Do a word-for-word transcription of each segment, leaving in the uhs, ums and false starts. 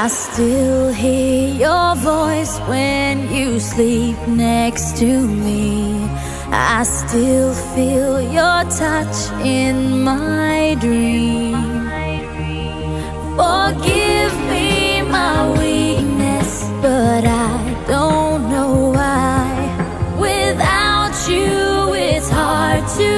I still hear your voice when you sleep next to me. I still feel your touch in my dream. Forgive me my weakness, but I don't know why. Without you, it's hard to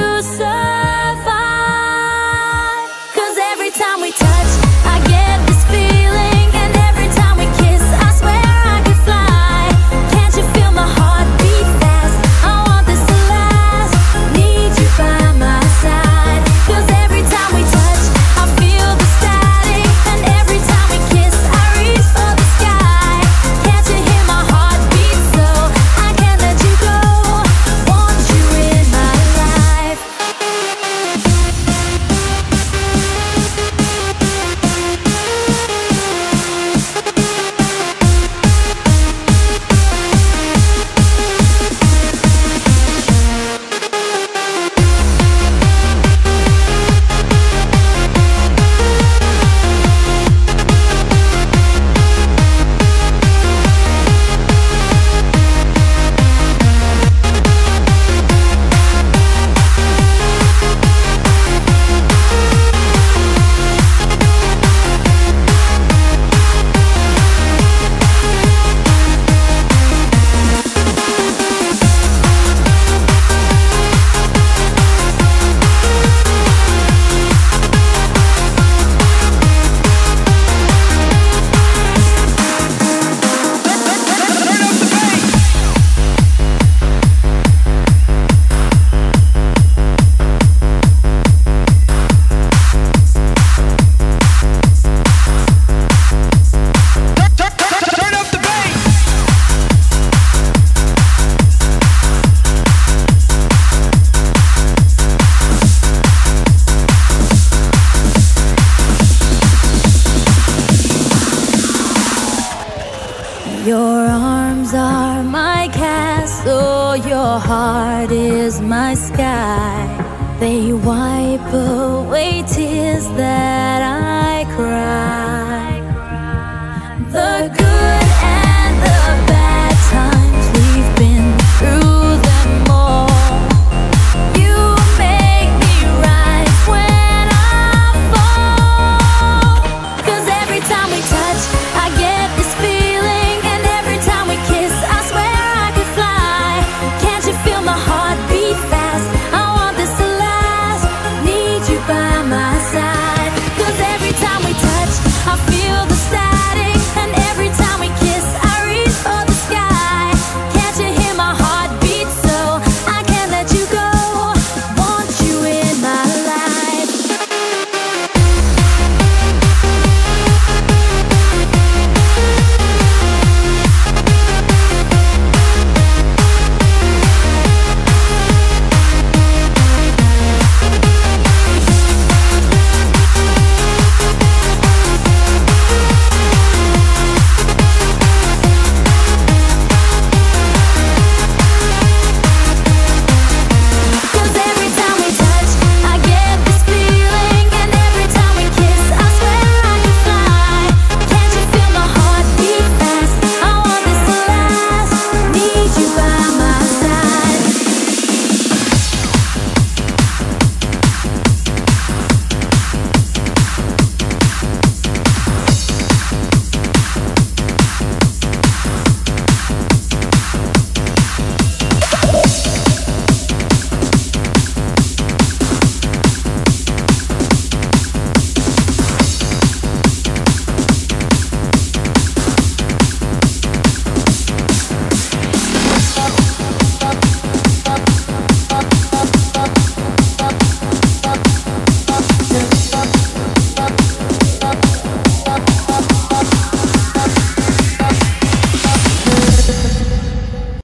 survive. 'Cause every time we touch, I get this feeling, and every time we kiss, I swear I could fly. Can't you feel my heart beat fast? I want this to last. Need you by my side. 'Cause every time we touch, I feel the static, and every time we kiss, I reach for the sky. Can't you hear my heart beat so? I can't let you go. Want you in my life. Your arms are my castle, your heart is my sky. They wipe away tears that I cry. The good